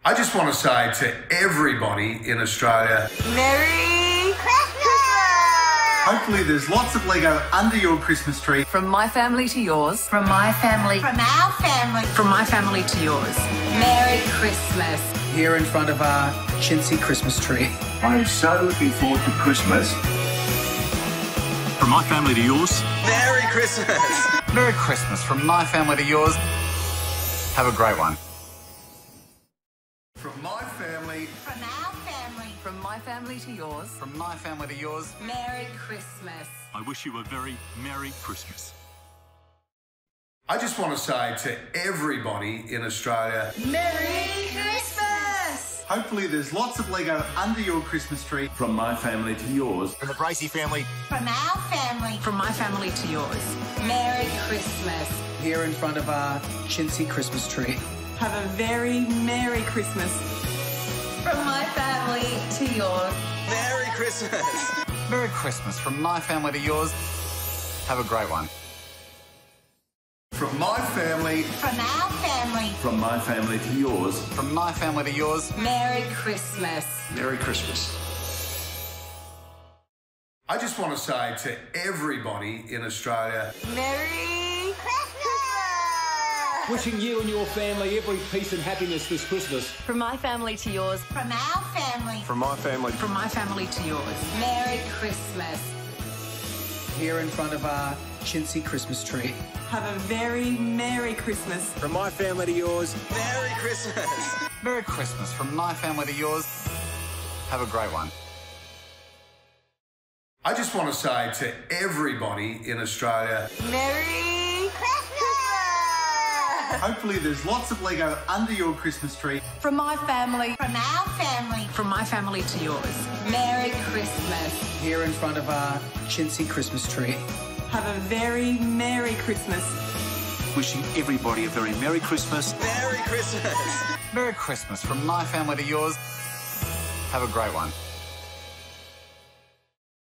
I just want to say to everybody in Australia, Merry Christmas! hopefully there's lots of Lego under your Christmas tree. From my family to yours. From my family. From our family. From my family to yours. Merry Christmas. Here in front of our chintzy Christmas tree. I'm so looking forward to Christmas. From my family to yours. Merry Christmas! Merry Christmas from my family to yours. Have a great one. From my family, From our family. From my family to yours. From my family to yours. Merry Christmas. I wish you a very Merry Christmas. I just want to say to everybody in Australia, Merry Christmas! hopefully there's lots of Lego under your Christmas tree. From my family to yours. From the Bracey family. From our family. From my family to yours. Merry Christmas. Here in front of our chintzy Christmas tree. Have a very Merry Christmas. From my family to yours. Merry Christmas! Merry Christmas from my family to yours. Have a great one. From my family, From our family. From my family to yours. From my family to yours. Merry Christmas. Merry Christmas. I just want to say to everybody in Australia, Merry Christmas! Wishing you and your family every peace and happiness this Christmas. From my family to yours. From our family. From my family. From my family to yours. Merry Christmas. Here in front of our chintzy Christmas tree. Have a very Merry Christmas. From my family to yours. Merry Christmas! Merry Christmas from my family to yours. Have a great one. I just want to say to everybody in Australia, Merry Christmas! hopefully there's lots of Lego under your Christmas tree. From my family. From our family. From my family to yours. Merry Christmas. Here in front of our chintzy Christmas tree. Have a very Merry Christmas. Wishing everybody a very Merry Christmas. Merry Christmas! Merry Christmas from my family to yours. Have a great one.